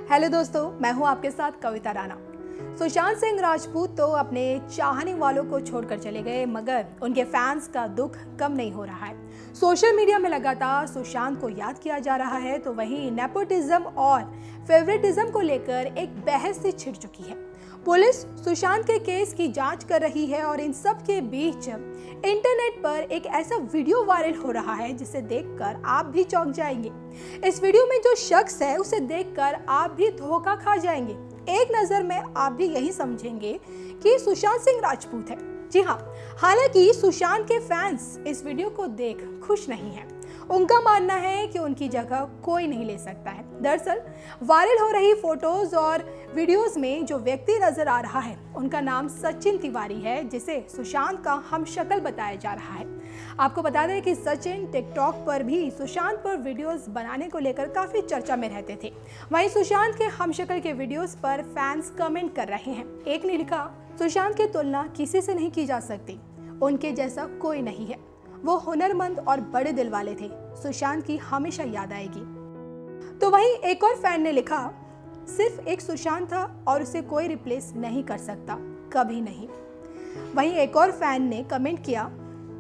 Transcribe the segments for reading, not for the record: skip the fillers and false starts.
Hello दोस्तों, मैं हूं आपके साथ कविता राणा। सुशांत सिंह राजपूत तो अपने चाहने वालों को छोड़कर चले गए, मगर उनके फैंस का दुख कम नहीं हो रहा है। सोशल मीडिया में लगातार सुशांत को याद किया जा रहा है, तो वहीं नेपोटिज्म और फेवरेटिज्म को लेकर एक बहस से छिड़ चुकी है। पुलिस सुशांत के केस की जांच कर रही है और इन सब के बीच इंटरनेट पर एक ऐसा वीडियो वायरल हो रहा है जिसे देखकर आप भी चौंक जाएंगे। इस वीडियो में जो शख्स है उसे देखकर आप भी धोखा खा जाएंगे। एक नजर में आप भी यही समझेंगे कि सुशांत सिंह राजपूत है। जी हाँ, हालांकि सुशांत के फैंस इस वीडियो को देख खुश नहीं हैं। उनका मानना है कि उनकी जगह कोई नहीं ले सकता है। दरअसल वायरल हो रही फोटोज और वीडियोस में जो व्यक्ति नजर आ रहा है उनका नाम सचिन तिवारी है, जिसे सुशांत का हमशक्ल बताया जा रहा है। आपको बता दें कि सचिन टिकटॉक पर भी सुशांत पर वीडियोस बनाने को लेकर काफी चर्चा में रहते थे। वहीं सुशांत के हमशक्ल के वीडियोस पर फैंस कमेंट कर रहे हैं। एक ने लिखा, सुशांत की तुलना किसी से नहीं की जा सकती, उनके जैसा कोई नहीं है। वो हुनरमंद और बड़े दिल वाले थे, सुशांत की हमेशा याद आएगी। तो वहीं एक और फैन ने लिखा, सिर्फ एक सुशांत था और उसे कोई रिप्लेस नहीं कर सकता, कभी नहीं। वहीं एक और फैन ने कमेंट किया,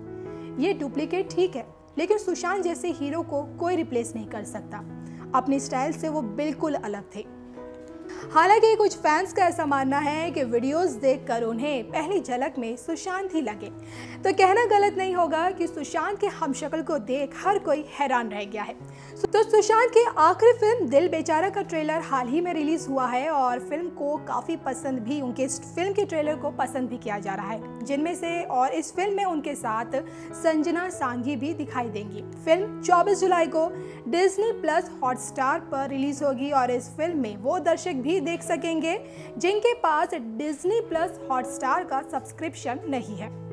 ये डुप्लीकेट ठीक है, लेकिन सुशांत जैसे हीरो को कोई रिप्लेस नहीं कर सकता। अपनी स्टाइल से वो बिल्कुल अलग थे। हालांकि कुछ फैंस का ऐसा मानना है कि वीडियोस देखकर उन्हें पहली झलक में सुशांत ही लगे, तो कहना गलत नहीं होगा कि सुशांत के हमशक्ल को देख हर कोई हैरान रह गया है। तो सुशांत की आखिरी फिल्म दिल बेचारा का ट्रेलर हाल ही में रिलीज हुआ है और फिल्म को काफी पसंद भी, उनके इस फिल्म के ट्रेलर को पसंद भी किया जा रहा है, जिनमें से और इस फिल्म में उनके साथ संजना सांघी भी दिखाई देंगी। फिल्म 24 जुलाई को डिज्नी प्लस हॉटस्टार पर रिलीज होगी और इस फिल्म में वो दर्शक भी देख सकेंगे जिनके पास डिज्नी प्लस हॉटस्टार का सब्सक्रिप्शन नहीं है।